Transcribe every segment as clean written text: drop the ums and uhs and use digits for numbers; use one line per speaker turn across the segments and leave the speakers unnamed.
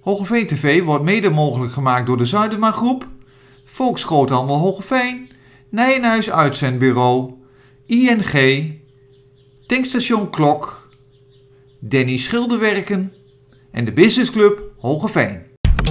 Hoogeveen TV wordt mede mogelijk gemaakt door de Zuidema Groep, Volksgroothandel Hoogeveen, Nijenhuis Uitzendbureau, ING, Tankstation Klok, Danny Schilderwerken en de Business Club Hoogeveen.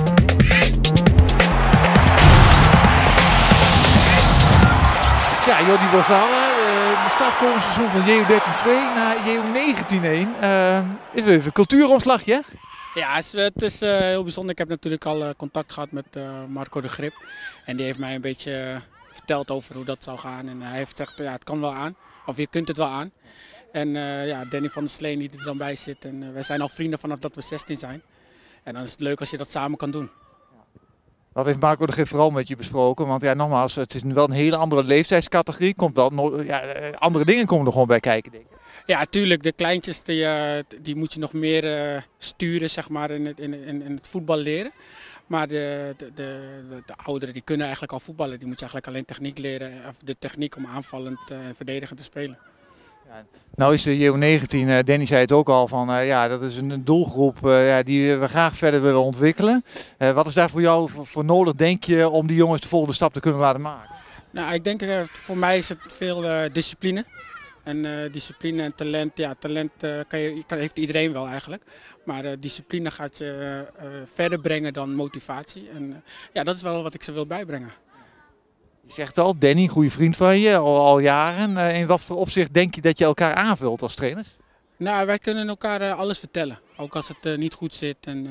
Ja, Jordi Bosala, de stap komend seizoen van JO 13-2 naar JO 19-1. Is weer even een cultuuromslagje, hè?
Ja, het is heel bijzonder. Ik heb natuurlijk al contact gehad met Marco de Grip. En die heeft mij een beetje verteld over hoe dat zou gaan. En hij heeft gezegd, ja, het kan wel aan. Of je kunt het wel aan. En ja, Danny van der Sleen die er dan bij zit. En wij zijn al vrienden vanaf dat we 16 zijn. En dan is het leuk als je dat samen kan doen.
Wat heeft Marco de Grip vooral met je besproken? Want ja, nogmaals, het is wel een hele andere leeftijdscategorie. Komt wel, andere dingen komen er gewoon bij kijken, denk ik.
Ja, tuurlijk. De kleintjes die moet je nog meer sturen, zeg maar, in het voetbal leren. Maar de ouderen die kunnen eigenlijk al voetballen. Die moet je eigenlijk alleen techniek leren. Of de techniek om aanvallend en verdedigend te spelen.
Ja, nou is de JO 19, Danny zei het ook al, van ja, dat is een doelgroep die we graag verder willen ontwikkelen. Wat is daar voor jou voor nodig, denk je, om die jongens de volgende stap te kunnen laten maken?
Nou, ik denk voor mij is het veel discipline. En discipline en talent, ja, talent heeft iedereen wel eigenlijk. Maar discipline gaat je verder brengen dan motivatie. En ja, dat is wel wat ik ze wil bijbrengen.
Je zegt al, Danny, goede vriend van je, al jaren. In wat voor opzicht denk je dat je elkaar aanvult als trainers?
Nou, wij kunnen elkaar alles vertellen. Ook als het niet goed zit. En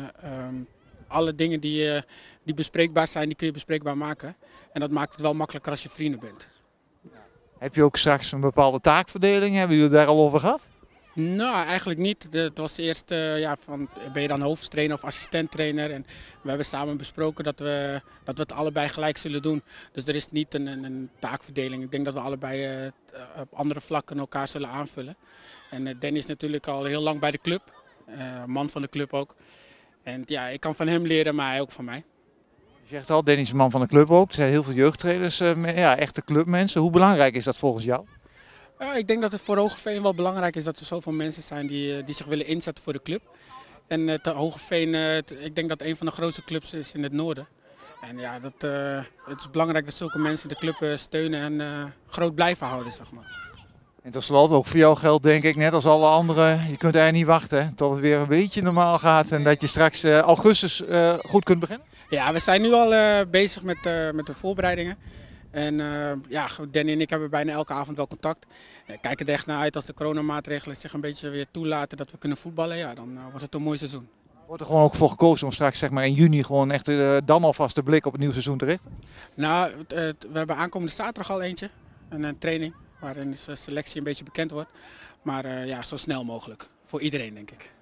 alle dingen die bespreekbaar zijn, die kun je bespreekbaar maken. En dat maakt het wel makkelijker als je vrienden bent.
Heb je ook straks een bepaalde taakverdeling? Hebben jullie het daar al over gehad?
Nou, eigenlijk niet. Het was eerst ben je dan hoofdtrainer of assistenttrainer. En we hebben samen besproken dat we het allebei gelijk zullen doen. Dus er is niet een taakverdeling. Ik denk dat we allebei op andere vlakken elkaar zullen aanvullen. En Danny is natuurlijk al heel lang bij de club. Man van de club ook. En ja, ik kan van hem leren, maar hij ook van mij.
Je zegt al, Danny is een man van de club ook. Er zijn heel veel jeugdtrainers, echte clubmensen. Hoe belangrijk is dat volgens jou?
Ik denk dat het voor Hoogeveen wel belangrijk is dat er zoveel mensen zijn die zich willen inzetten voor de club. En Hoogeveen, ik denk dat een van de grootste clubs is in het noorden. En ja, het is belangrijk dat zulke mensen de club steunen en groot blijven houden, zeg maar.
En tot slot, ook voor jou geldt denk ik, net als alle anderen, je kunt eigenlijk niet wachten tot het weer een beetje normaal gaat en dat je straks augustus goed kunt beginnen?
Ja, we zijn nu al bezig met de voorbereidingen. En ja, Danny en ik hebben bijna elke avond wel contact. Kijken er echt naar uit als de coronamaatregelen zich een beetje weer toelaten dat we kunnen voetballen. Ja, dan wordt het een mooi seizoen.
Wordt er gewoon ook voor gekozen om straks zeg maar in juni gewoon echt dan alvast de blik op het nieuwe seizoen te richten?
Nou, we hebben aankomende zaterdag al eentje. Een training waarin de selectie een beetje bekend wordt. Maar ja, zo snel mogelijk. Voor iedereen denk ik.